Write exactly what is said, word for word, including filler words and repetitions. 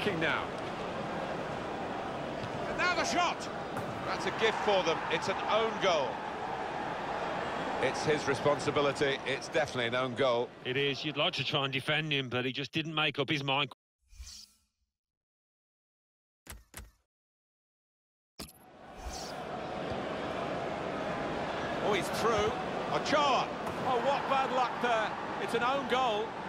attacking now. And now the shot! That's a gift for them. It's an own goal. It's his responsibility. It's definitely an own goal. It is. You'd like to try and defend him, but he just didn't make up his mind. Oh, he's through. Ochoa. Oh, what bad luck there. It's an own goal.